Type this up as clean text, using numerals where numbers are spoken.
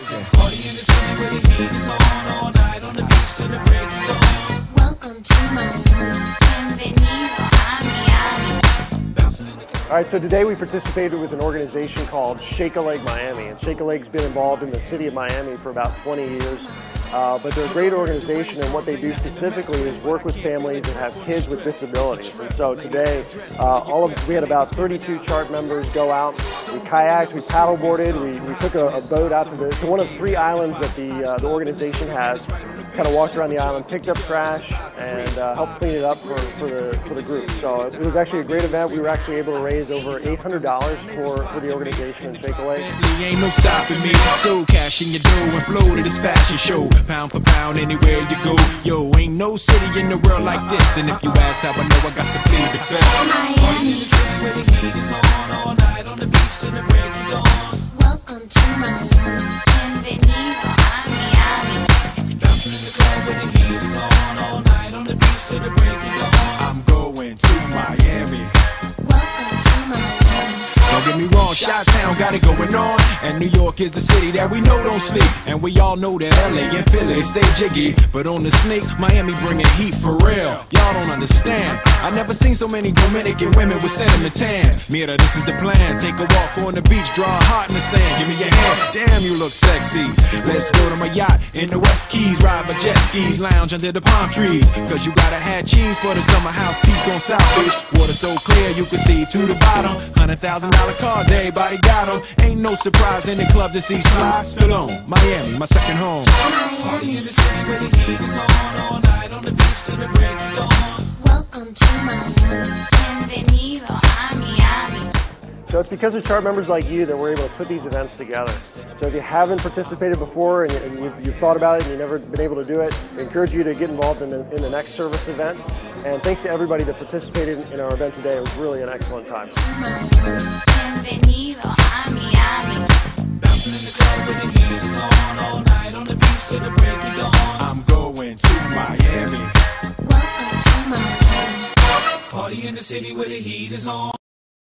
Party in the city where the heat is on all night on the beach till the break of dawn. Welcome to Miami. Bienvenido a Miami. Bouncing in the club. All right, so today we participated with an organization called Shake-a-Leg Miami, and Shake-a-Leg's been involved in the city of Miami for about 20 years. But they're a great organization, and what they do specifically is work with families that have kids with disabilities. And so today, we had about 32 chart members go out. We kayaked, we paddleboarded, we took a boat out to one of 3 islands that the organization has. Kind of walked around the island, picked up trash, and helped clean it up for the group. So it was actually a great event. We were actually able to raise over $800 for the organization and Shake-a-Leg. Ain't no stopping me. So cash in your dough and flow to this fashion show. Pound for pound, anywhere you go. Yo, ain't no city in the world like this. And if you ask how I know, I got to plead the fifth. Miami. Where the heat is on all night on the beach till the break of dawn. Welcome to Miami. Bienvenido a Miami. Bouncing in the club where the heat is on all night on the beach till the break of dawn. I'm going to Miami. Welcome to Miami. Don't get me wrong, Chi-Town got it going on, and New York is the city that we know don't sleep. And we all know that LA and Philly stay jiggy, but on the sneak, Miami bringing heat for real. Y'all don't understand. I never seen so many Dominican women with sentiment tans. Mira, this is the plan. Take a walk on the beach, draw a heart in the sand. Give me your hand. Damn, you look sexy. Let's go to my yacht in the West Keys, ride my jet skis, lounge under the palm trees. Cause you gotta have cheese for the summer house piece on South Beach. Water so clear you can see to the bottom. $100,000 cars, everybody got them. Ain't no surprise in the club to see Sly Stallone. Miami, my second home. Party in the city where the heat is on all night on the beach till the break of dawn. Welcome to Miami. Bienvenido a Miami. So it's because of chart members like you that we're able to put these events together. So if you haven't participated before and you've thought about it and you've never been able to do it, we encourage you to get involved in the next service event. And thanks to everybody that participated in our event today. It was really an excellent time. Bienvenido a Miami. Bouncing in the club where the heat is on all night on the beach till the break of dawn. I'm going to Miami. Welcome to Miami. Party in the city where the heat is on.